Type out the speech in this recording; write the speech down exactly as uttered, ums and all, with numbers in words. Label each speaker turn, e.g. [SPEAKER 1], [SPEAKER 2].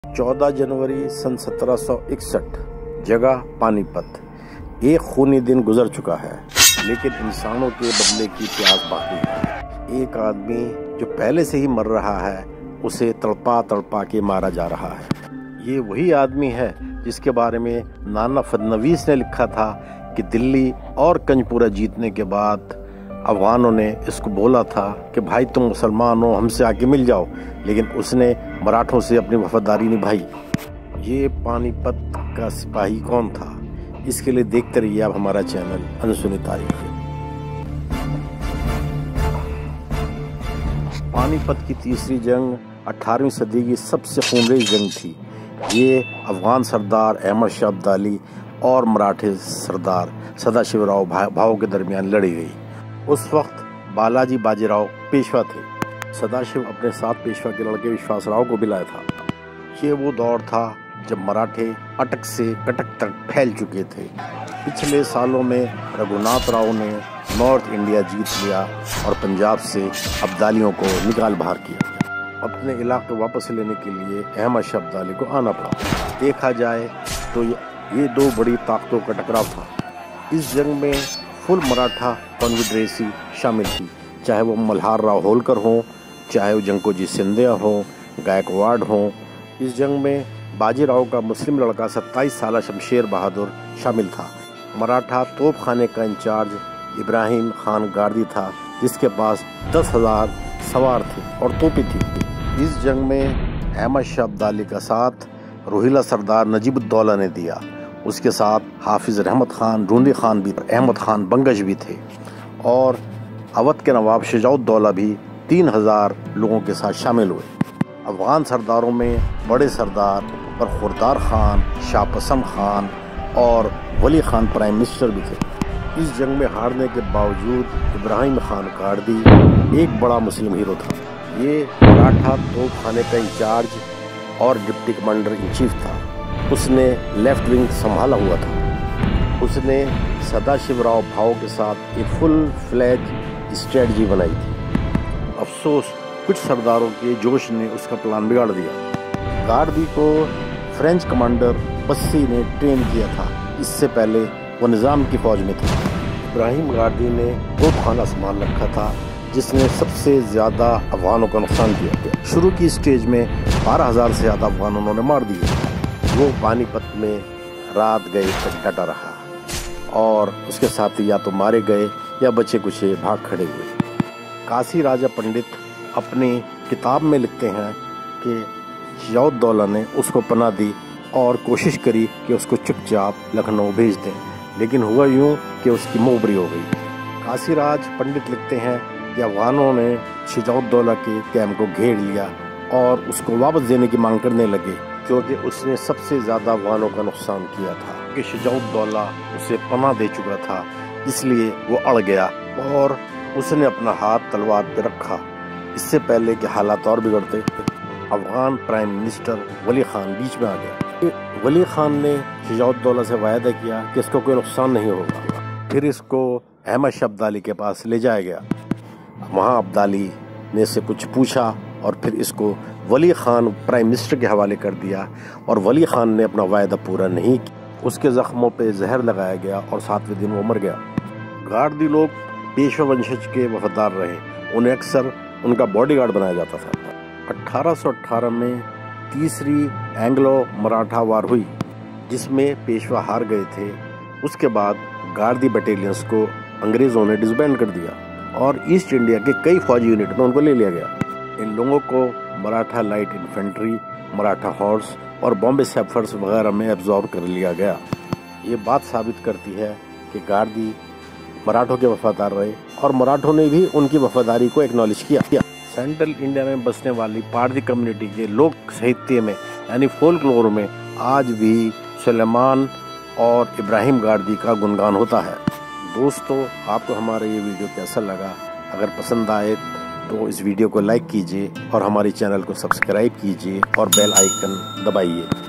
[SPEAKER 1] चौदह जनवरी सन सत्रह सौ इकसठ, जगह पानीपत। एक खूनी दिन गुजर चुका है, लेकिन इंसानों के बदले की प्यास बाकी है। एक आदमी जो पहले से ही मर रहा है, उसे तड़पा तड़पा के मारा जा रहा है। ये वही आदमी है जिसके बारे में नाना फदनवीस ने लिखा था कि दिल्ली और कंजपुरा जीतने के बाद अफगानों ने इसको बोला था कि भाई तुम मुसलमान हो, हमसे आके मिल जाओ, लेकिन उसने मराठों से अपनी वफादारी निभाई। ये पानीपत का सिपाही कौन था, इसके लिए देखते रहिए आप हमारा चैनल अनसुनी तारीख। पानीपत की तीसरी जंग अठारहवीं सदी की सबसे खूनरेज जंग थी। ये अफगान सरदार अहमद शाह अब्दाली और मराठे सरदार सदाशिवराव भाव के दरमियान लड़ी गई। उस वक्त बालाजी बाजीराव पेशवा थे। सदाशिव अपने साथ पेशवा के लड़के विश्वासराव को भी लाया था। ये वो दौर था जब मराठे अटक से कटक तक फैल चुके थे। पिछले सालों में रघुनाथ राव ने नॉर्थ इंडिया जीत लिया और पंजाब से अब्दालियों को निकाल बाहर किया। अपने इलाके वापस लेने के लिए अहमद शाह अब्दाली को आना पड़ा। देखा जाए तो ये दो बड़ी ताकतों का टकराव था। इस जंग में फुल मराठा कॉन्फेडरेसी शामिल थी, चाहे वो मल्हार राव होलकर हों, चाहे वो जंकोजी सिंधिया हों, गायकवाड़ हों। इस जंग में बाजीराव का मुस्लिम लड़का सत्ताईस साल शमशेर बहादुर शामिल था। मराठा तोप खाने का इंचार्ज इब्राहिम खान गार्दी था, जिसके पास दस हजार सवार थे और तोपें थी। इस जंग में अहमद शाह अब्दाली का साथ रोहिला सरदार नजीबुद्दौला ने दिया। उसके साथ हाफिज रहमत खान, रूंदी खान भी, अहमद खान बंगश भी थे और अवध के नवाब शुजाउद्दौला भी तीन हजार लोगों के साथ शामिल हुए। अफगान सरदारों में बड़े सरदार बरखुरदार खान, शाहपसंद खान और वली खान प्राइम मिनिस्टर भी थे। इस जंग में हारने के बावजूद इब्राहिम खान गार्दी एक बड़ा मुस्लिम हीरो था। ये मराठा तोप खाने का इंचार्ज और डिप्टी कमांडर इन चीफ था। उसने लेफ्ट विंग संभाला हुआ था। उसने सदाशिवराव भाव के साथ एक फुल फ्लैज स्ट्रेटजी बनाई थी। अफसोस कुछ सरदारों के जोश ने उसका प्लान बिगाड़ दिया। गार्दी को फ्रेंच कमांडर बस्सी ने ट्रेन किया था। इससे पहले वो निज़ाम की फौज में थे। इब्राहिम गार्दी ने तोपखाना संभाल रखा था, जिसने सबसे ज़्यादा अफगानों का नुकसान किया। शुरू की स्टेज में बारह हजार से ज़्यादा अफगान उन्होंने मार दिए। वो पानीपत में रात गए तक डटा रहा और उसके साथी या तो मारे गए या बचे कुछ भाग खड़े हुए। काशी राजा पंडित अपनी किताब में लिखते हैं कि शुजाउद्दौला ने उसको पनाह दी और कोशिश करी कि उसको चुपचाप लखनऊ भेज दें, लेकिन हुआ यूं कि उसकी मोहबरी हो गई। काशीराज पंडित लिखते हैं कि अफगानों ने शुजाउद्दौला के कैंप को घेर लिया और उसको वापस देने की मांग करने लगे, क्योंकि उसने सबसे ज़्यादा अफगानों का नुकसान किया था कि शुजाउद्दौला उसे पनाह दे चुका था। इसलिए वो अड़ गया और उसने अपना हाथ तलवार पे रखा। इससे पहले कि हालात और बिगड़ते, Afghan prime minister Wali Khan बीच में आ गया। वली खान ने शुजाउद्दौला से वायदा किया कि इसको कोई नुकसान नहीं होगा। फिर इसको अहमद शाह अब्दाली के पास ले जाया गया। वहाँ अब्दाली ने इससे कुछ पूछा और फिर इसको वली खान प्राइम मिनिस्टर के हवाले कर दिया और वली खान ने अपना वायदा पूरा नहीं किया। उसके जख्मों पे जहर लगाया गया और सातवें दिन वो मर गया। गार्दी लोग पेशवा वंशज के वफादार रहे। उन्हें अक्सर उनका बॉडीगार्ड बनाया जाता था। अठारह सौ अठारह में तीसरी एंग्लो मराठा वार हुई, जिसमें पेशवा हार गए थे। उसके बाद गार्दी बटालियंस को अंग्रेजों ने डिसबैंड कर दिया और ईस्ट इंडिया के कई फौजी यूनिट में उनको ले लिया गया। इन लोगों को Maratha light infantry, Maratha horse और बॉम्बे सैफर्स वगैरह में एब्जॉर्ब कर लिया गया। ये बात साबित करती है कि गार्दी मराठों के वफादार रहे और मराठों ने भी उनकी वफादारी को एक्नॉलेज किया। सेंट्रल इंडिया में बसने वाली पारधी कम्युनिटी के लोक साहित्य में यानी फोल्कलोर में आज भी सुलेमान और इब्राहिम गार्दी का गुणगान होता है। दोस्तों, आपको हमारा ये वीडियो कैसा लगा? अगर पसंद आए तो इस वीडियो को लाइक कीजिए और हमारे चैनल को सब्सक्राइब कीजिए और बेल आइकन दबाइए।